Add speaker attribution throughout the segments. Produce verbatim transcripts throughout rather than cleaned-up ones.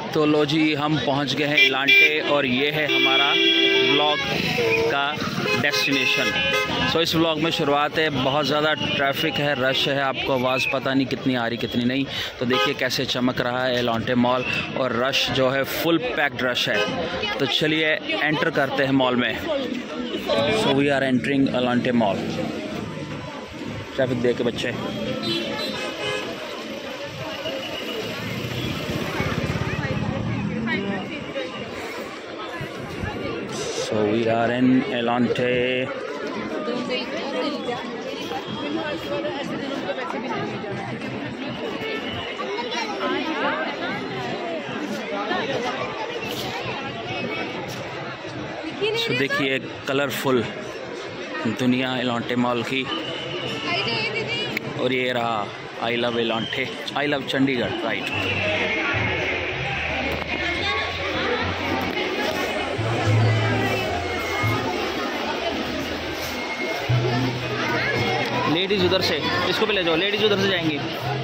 Speaker 1: तो लो जी, हम पहुंच गए हैं एलांटे और ये है हमारा व्लॉग का डेस्टिनेशन। सो इस व्लॉग में शुरुआत है, बहुत ज़्यादा ट्रैफिक है, रश है, आपको आवाज़ पता नहीं कितनी आ रही कितनी नहीं। तो देखिए कैसे चमक रहा है एलांटे मॉल और रश जो है फुल पैक्ड रश है। तो चलिए एंटर करते हैं मॉल में। So we are entering Elante mall. Traffic देख के बच्चे। So we are in Elante. So देखिए कलरफुल दुनिया एलांटे मॉल की। और ये रहा I love Elante, I love Chandigarh, right. Ladies उधर से, इसको भी ले जाओ, लेडीज उधर से जाएंगी।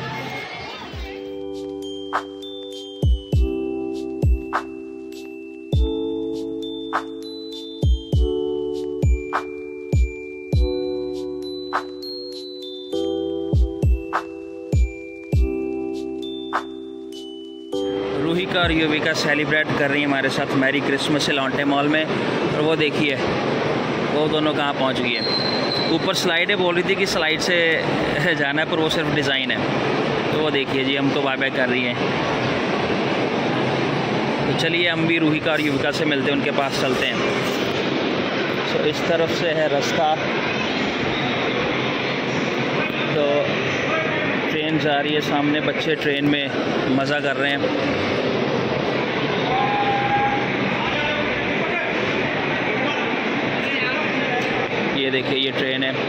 Speaker 1: रूहिका और युविका सेलिब्रेट कर रही है हमारे साथ मैरी क्रिसमस एलांटे मॉल में। और वो देखिए वो दोनों कहाँ पहुँच गई है। ऊपर स्लाइड है, बोल रही थी कि स्लाइड से जाना है, पर वो सिर्फ डिज़ाइन है। तो वो देखिए जी हमको बाय बाय कर रही हैं। तो चलिए हम भी रूहिका और युविका से मिलते हैं, उनके पास चलते हैं। तो इस तरफ से है रास्ता। तो ट्रेन जा रही है सामने, बच्चे ट्रेन में मज़ा कर रहे हैं। ये देखिए ये ट्रेन है।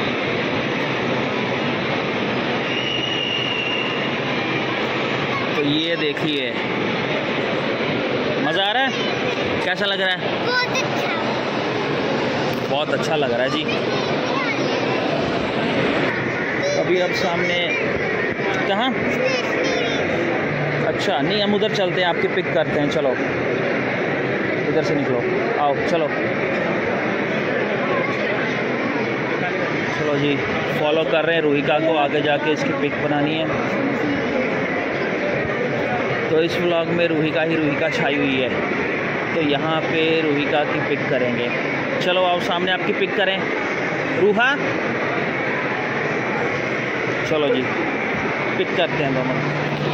Speaker 1: तो ये देखिए मज़ा आ रहा है, कैसा लग रहा है?
Speaker 2: बहुत अच्छा,
Speaker 1: बहुत अच्छा लग रहा है जी। अभी अब सामने कहाँ? अच्छा नहीं, हम उधर चलते हैं, आपके पिक करते हैं। चलो इधर से निकलो, आओ चलो चलो जी, फॉलो कर रहे हैं रूहिका को, आगे जाके इसकी पिक बनानी है। तो इस व्लॉग में रूहिका ही रूहिका छाई हुई है, तो यहाँ पे रूहिका की पिक करेंगे। चलो आओ सामने आपकी पिक करें रूहा। चलो जी पिक करते हैं दोनों।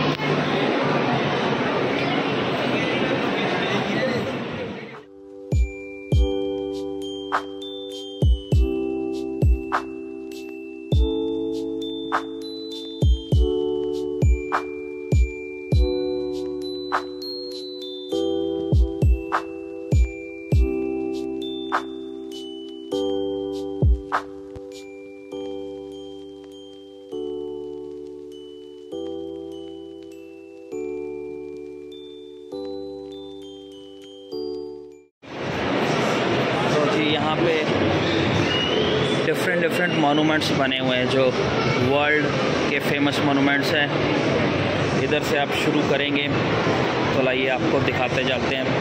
Speaker 1: यहाँ पे डिफरेंट डिफरेंट मोनूमेंट्स बने हुए हैं जो वर्ल्ड के फेमस मोनूमेंट्स हैं। इधर से आप शुरू करेंगे तो लाइए आपको दिखाते जाते हैं।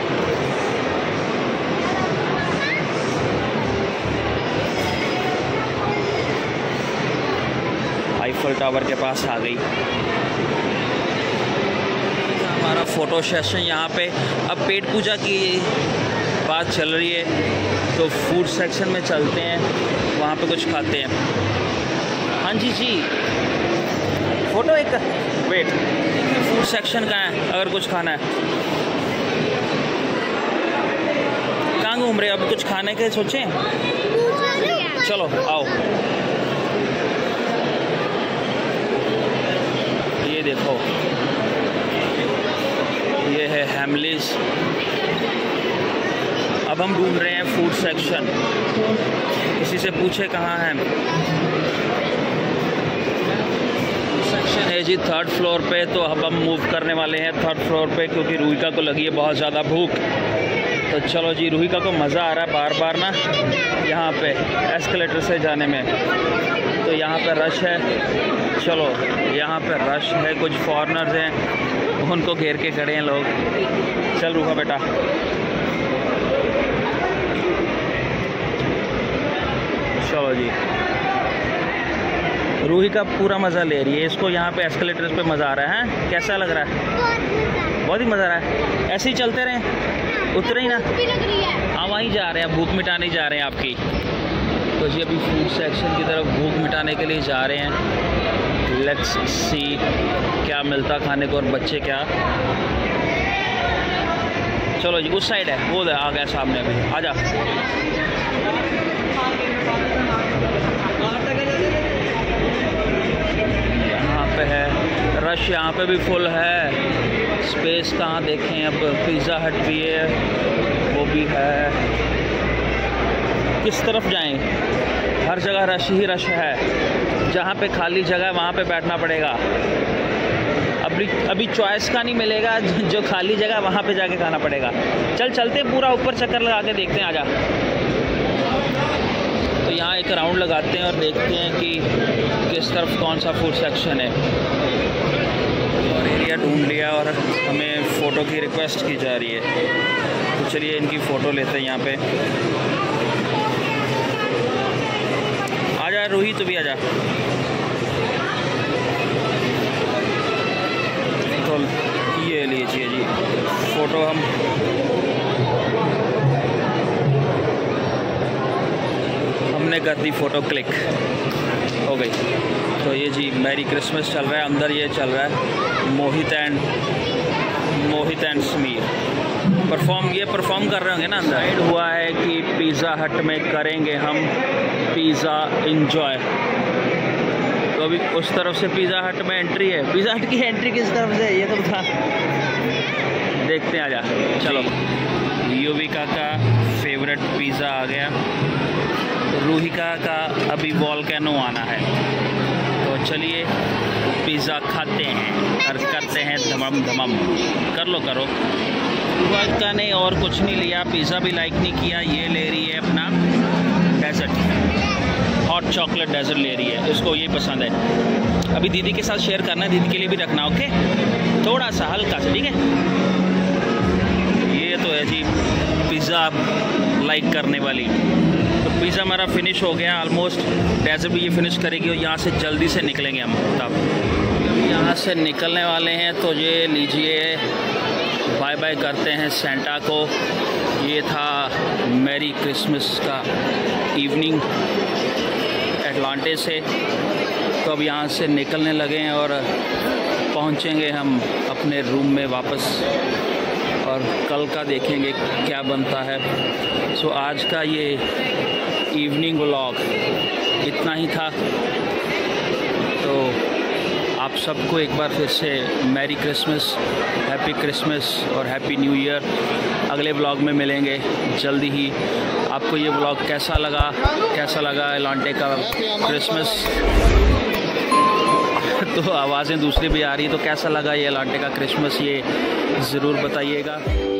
Speaker 1: आईफल टावर के पास आ गई। हमारा फ़ोटो सेशन यहाँ पे। अब पेट पूजा की बात चल रही है तो फूड सेक्शन में चलते हैं, वहाँ पे कुछ खाते हैं। हाँ जी जी, फ़ोटो एक वेट, फूड सेक्शन कहाँ है अगर कुछ खाना है? कहाँ घूम रहे हैं? अब कुछ खाने के सोचें? चलो आओ। ये देखो ये है हैमलीज। अब हम ढूंढ रहे हैं फूड सेक्शन। किसी से पूछे कहाँ है? सेक्शन है जी थर्ड फ्लोर पे। तो अब हम मूव करने वाले हैं थर्ड फ्लोर पे, क्योंकि रूहिका को लगी है बहुत ज़्यादा भूख। तो चलो जी, रूहिका को मज़ा आ रहा है बार बार ना यहाँ पे एस्केलेटर से जाने में। तो यहाँ पे रश है, चलो यहाँ पे रश है, कुछ फॉरेनर्स हैं उनको घेर के खड़े हैं लोग। चल रूहा बेटा, चलो जी। रूही का पूरा मज़ा ले रही है, इसको यहाँ पे एस्केलेटर्स पे मज़ा आ रहा है। कैसा लग रहा है? बहुत ही मज़ा आ रहा है। ऐसे ही चलते रहें, उतरे ही ना। हाँ वहीं जा रहे हैं, भूख मिटाने जा रहे हैं आपकी। तो जी अभी फूड सेक्शन की तरफ भूख मिटाने के लिए जा रहे हैं। लेट्स सी क्या मिलता खाने को और बच्चे क्या। चलो जी, उस साइड है, वो आ गया सामने अभी, आ जा। यहाँ पे है रश, यहाँ पे भी फुल है। स्पेस कहाँ देखें अब। पिज़्ज़ा हट भी है, वो भी है। किस तरफ जाएं? हर जगह रश ही रश है। जहाँ पे खाली जगह है वहाँ पे बैठना पड़ेगा। अभी अभी चॉइस का नहीं मिलेगा, जो खाली जगह है वहाँ पे जाके खाना पड़ेगा। चल चलते पूरा ऊपर चक्कर लगा के देखते हैं, आजा। तो यहाँ एक राउंड लगाते हैं और देखते हैं कि किस तरफ कौन सा फूड सेक्शन है। और एरिया ढूंढ लिया और हमें फ़ोटो की रिक्वेस्ट की जा रही है। तो चलिए इनकी फ़ोटो लेते हैं यहाँ पे। आजा रूही, तू भी आजा। तो ये लीजिए जी फ़ोटो। हम हमने कर दी फ़ोटो, क्लिक हो गई। तो ये जी मैरी क्रिसमस चल रहा है। अंदर ये चल रहा है Mohit and Mohit and Sameer perform, ये परफॉर्म कर रहे होंगे ना अंदर। साइड हुआ है कि पिज़्ज़ा हट में करेंगे हम पिज़्ज़ा इंजॉय। तो अभी उस तरफ से पिज़्ज़ा हट में एंट्री है। पिज़्ज़ा हट की एंट्री किस तरफ से है ये तो बता, देखते हैं, आजा। चलो, युविका का फेवरेट पिज़्ज़ा आ गया। रूहिका का अभी वॉल्केनो आना है। तो चलिए पिज़्ज़ा खाते हैं और करते हैं धमम धमम। कर लो करो। रूहिका ने और कुछ नहीं लिया, पिज़्ज़ा भी लाइक नहीं किया। ये ले रही है अपना डेजर्ट, हॉट चॉकलेट डेजर्ट ले रही है, उसको ये पसंद है। अभी दीदी के साथ शेयर करना है, दीदी के लिए भी रखना, ओके? थोड़ा सा हल्का सा, ठीक है? ये तो है जी पिज़्ज़ा लाइक करने वाली। तो पिज़्ज़ा हमारा फिनिश हो गया ऑलमोस्ट। डेजर्ट भी ये फिनिश करेगी और यहाँ से जल्दी से निकलेंगे हम। तब यहाँ से निकलने वाले हैं। तो ये लीजिए, बाय बाय करते हैं सेंटा को। ये था मैरी क्रिसमस का इवनिंग एटलांटे से। तो अब यहाँ से निकलने लगे हैं और पहुँचेंगे हम अपने रूम में वापस। और कल का देखेंगे क्या बनता है। सो आज का ये इवनिंग व्लॉग इतना ही था। तो आप सबको एक बार फिर से मैरी क्रिसमस, हैप्पी क्रिसमस और हैप्पी न्यू ईयर। अगले व्लॉग में मिलेंगे जल्दी ही। आपको ये व्लॉग कैसा लगा, कैसा लगा एटलांटे का क्रिसमस? तो आवाज़ें दूसरी भी आ रही है। तो कैसा लगा ये एटलांटे का क्रिसमस, ये ज़रूर बताइएगा।